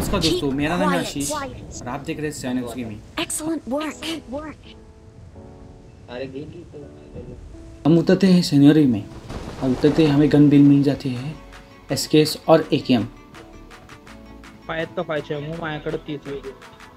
नमस्कार दोस्तों, मेरा नाम है आशीष और आप देख रहे हैं चैनल गेमिंग। Excellent work. हम उतरते हैं सैनियरी में और उतरते हमें गन बिल मिल जाती है एसकेएस और एकेएम। फायत तो फायचे मग माझ्याकडे 30 वेगळे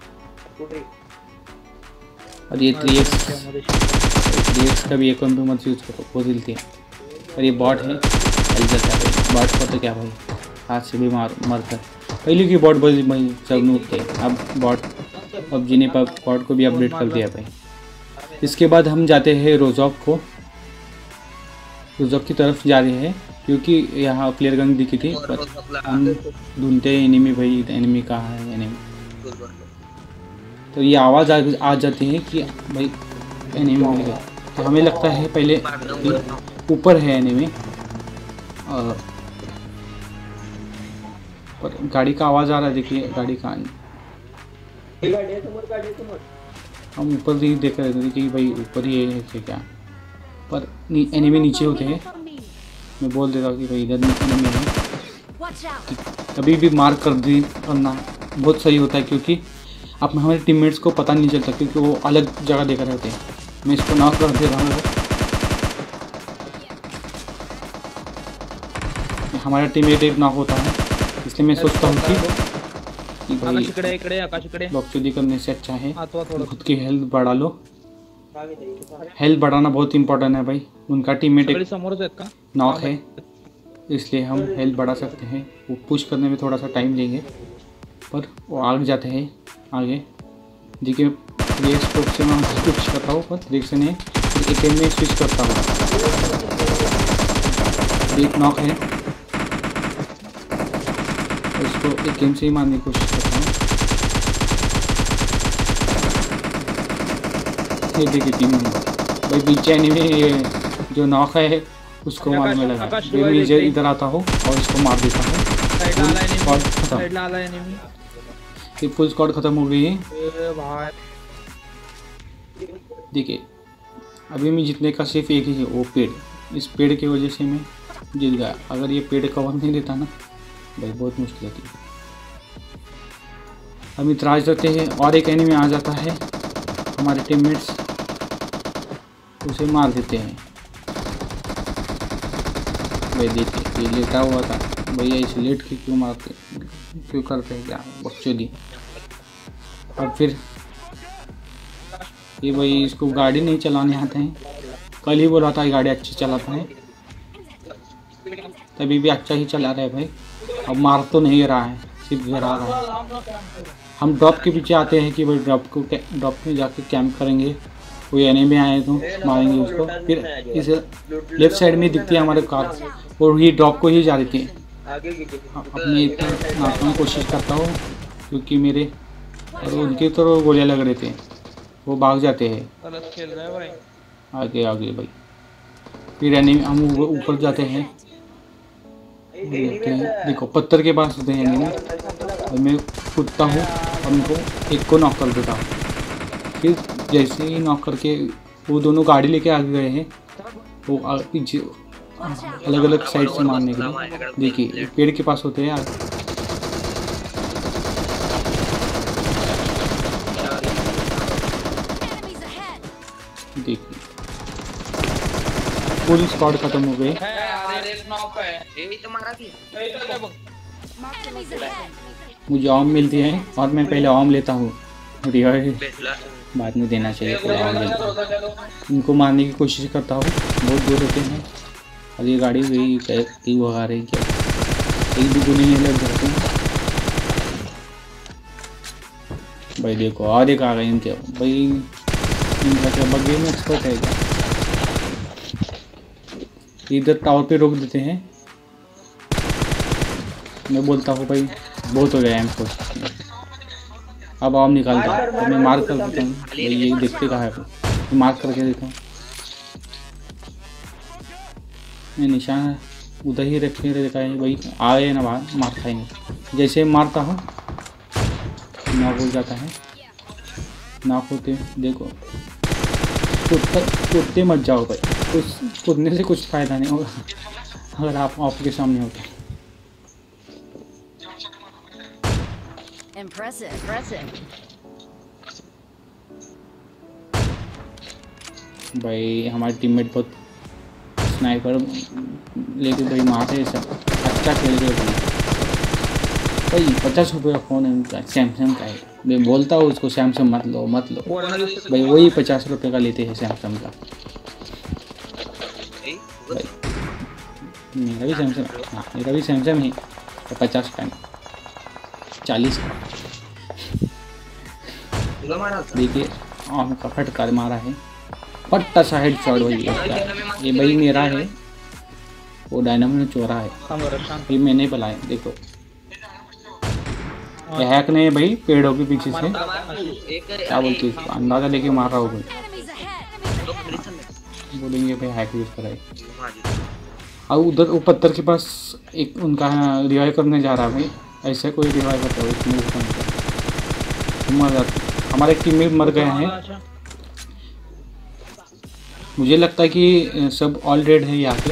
और ये 3x का भी एकेएम पे मत यूज करो, वो दिलती है। और ये बॉट है, चल जाता है बॉट को तो क्या भाई, हाथ से भी मरकर। पहले की बॉट भाई सब नूब थे, अब बॉट पबजी ने बॉट को भी अपडेट कर दिया भाई। इसके बाद हम जाते हैं रोजॉफ की तरफ जा रहे हैं क्योंकि यहाँ प्लेयर गन दिखी थी, पर हम ढूंढते हैं एनिमी भाई, एनिमी कहाँ है एनिमी। तो ये आवाज़ आ जाती है कि भाई एनिमी मिल गया। तो हमें लगता है पहले ऊपर है एनिमी, और पर गाड़ी का आवाज़ आ रहा है, देखिए गाड़ी का। हम ऊपर ही देख रहे थे कि भाई ऊपर ही है क्या, पर एनिमी नीचे होते हैं। मैं बोल देता हूँ कि भाई इधर एनिमी है। कभी भी मार्क करना बहुत सही होता है, क्योंकि अब हमारे टीममेट्स को पता नहीं चलता, क्योंकि वो अलग जगह देख रहे होते हैं। मैं इसको नॉक कर दे रहा हूँ। हमारा टीममेट एक नॉक होता है, इसलिए मैं सोचता हूँ कि भाई बकचोदी करने से अच्छा है खुद की हेल्थ बढ़ा लो। हेल्थ बढ़ाना बहुत इंपॉर्टेंट है भाई। उनका टीममेट एक नॉक है, इसलिए हम हेल्थ बढ़ा सकते हैं। वो पुश करने में थोड़ा सा टाइम लेंगे, पर वो आगे जाते हैं आगे। देखिए ये स्कोप से मैं स्विच करता हूँ, पर देख से नहीं एक में स्विच करता हूँ। एक नॉक है, इसको एक गेम से ही मारने की कोशिश करता हूँ। ये देखिए टीम भाई पीछे एनिमी जो नॉक है उसको मारने लगा। मैं इधर आता हूँ और इसको मार देता हूँ। ये फुल स्क्वाड खत्म हो गई है। देखिए अभी मैं जीतने का सिर्फ एक ही है, वो पेड़। इस पेड़ की वजह से मैं जीत गया। अगर ये पेड़ कवर नहीं देता ना भाई, बहुत मुश्किल होती है। हम इतराज करते हैं और एक एनिमी आ जाता है, हमारे टीममेट्स उसे मार देते हैं। भाई देखिए ये लेटा हुआ था, भैया इसे लेट के क्यों मारते, क्यों करते हैं क्या बकचोदी। और फिर ये भाई इसको गाड़ी नहीं चलाने आते हैं। कल ही बोला था गाड़ी अच्छी चलाता है, तभी भी अच्छा ही चला रहा है भाई। अब मार तो नहीं रहा है, सिर्फ गिरा रहा है। हम ड्रॉप के पीछे आते हैं कि भाई ड्रॉप में जाके कैंप करेंगे। कोई एनिमी आए तो मारेंगे उसको। फिर इस लेफ्ट साइड में दिखती है हमारे कार, और ये ड्रॉप को ही जा रही थी। अपने मारने की कोशिश करता हूँ, क्योंकि मेरे और उनके तो गोलियाँ लग रहे थे, वो भाग जाते हैं आगे भाई। फिर एनिमी हम ऊपर जाते हैं, देखो पत्थर के पास होते हैं एनिमी, और मैं कूदता हूँ और उनको एक को नॉक कर देता हूँ। फिर जैसे ही नॉक करके वो दोनों गाड़ी लेके आगे गए हैं, वो पीछे अलग अलग साइड से मारने के लिए। देखिए पेड़ के पास होते हैं। देखिए पूरी स्क्वाड खत्म हो गई। मुझे आम मिलती है और मैं पहले आम लेता हूँ, बाद में देना चाहिए। पहले आम लेता, इनको मारने की कोशिश करता हूँ, बहुत दूर होते हैं। और ये गाड़ी गई कहीं भगा रही क्या, एक भी गोली नहीं लग जाते हैं भाई। देखो और एक आ गए इनके भाई, इनका क्या बग्गे में एक्सपर्ट है क्या। इधर टावर पे रोक देते हैं। मैं बोलता हूँ भाई बहुत हो गया हमको, अब आम निकालता हूँ। तो मैं मार कर देता हूँ भाई, ये देखते कहाँ है, तो मार करके देता हूँ। मैं निशान उधर ही रखे रहता है भाई, आए ना बाहर मारता ही नहीं। जैसे मारता हूँ नॉक हो जाता है। नॉक होते देखो, कूदते मत जाओ भाई, कूदने से कुछ फ़ायदा नहीं होगा अगर आप आपके सामने होते। Impressive. Impressive. भाई हमारे टीममेट बहुत स्नाइपर लेके भाई मारते हैं सब, अच्छा खेल रहे भाई। 50 रुपये का फ़ोन है उनका, सैमसंग का है। मैं बोलता हूँ उसको सैमसंग मत लो मत लो, भाई वही 50 रुपये का लेते हैं सैमसंग का। भाई मेरा भी सैमसंग, हाँ मेरा भी सैमसंग है, तो 50 का 40 का। देखिए आम का फटकार मारा है, पट्टा सा हेड शॉट भाई। ये भाई मेरा है, वो डायनामो ने चोरा है, ये मैंने बुलाया। देखो ये हैक ने भाई पेड़ों के पीछे से क्या बोलती है अंदाजा लेके मार रहा होगा, बोलेंगे भाई हैक यूज कराए। और उधर वो पत्थर के पास एक उनका रिवाइव करने जा रहा है भाई, ऐसे कोई रिवाइव करता है इसमें मर जाता। हमारे टीम में मर गए हैं, मुझे लगता है कि सब ऑल डेड है यहाँ के,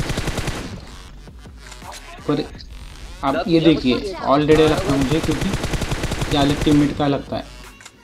पर आप ये देखिए ऑल डेड लगता है मुझे, क्योंकि ये अलग टीममेट का लगता है।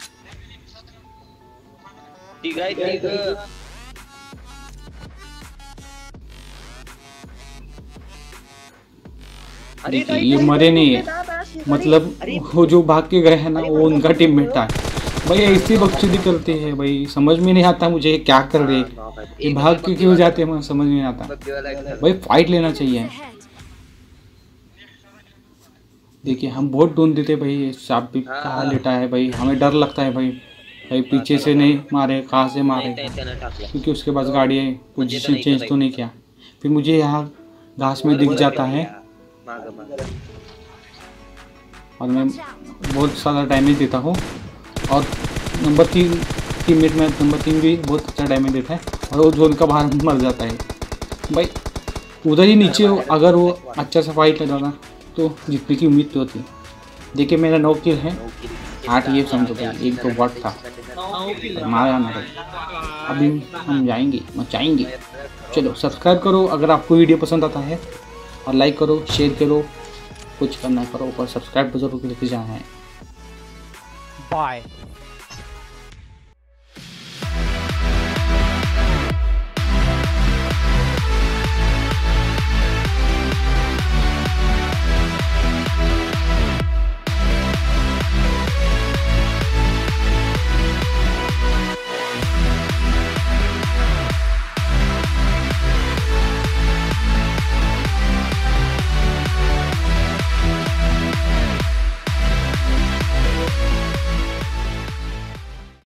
देखिए ये मरे नहीं है, मतलब वो जो भाग के गए हैं ना वो उनका टीममेट था भाई। ऐसी बकचोदी करते हैं भाई, समझ में नहीं आता मुझे क्या कर रहे हैं, ये भाग के क्यों जाते हैं, समझ में नहीं आता भाई। फाइट लेना चाहिए। देखिए हम बहुत ढूंढते थे भाई, सांप भी कहाँ लेटा है भाई, हमें डर लगता है भाई, भाई पीछे से नहीं मारे कहाँ से मारे, क्योंकि उसके पास गाड़ी है, पोजीशन चेंज तो नहीं किया। फिर मुझे यहाँ घास में दिख जाता है और मैं बहुत सारा डैमेज देता हूँ, और नंबर 3 टीममेट में नंबर 3 भी बहुत अच्छा डैमेज देता है, और वो जोन का बाहर मर जाता है भाई। उधर ही नीचे अगर वो अच्छा सा फाइट लगाना तो जीतने की उम्मीद तो होती। देखिए मेरा 9 किल है, 8 ये समझो भाई, एक तो बॉट था मारा ना भाई। अभी हम जाएंगे मचाएंगे। चलो सब्सक्राइब करो अगर आपको वीडियो पसंद आता है, और लाइक करो शेयर करो, कुछ करना करो, और सब्सक्राइब तो जरूर लेके जाना है। बाय।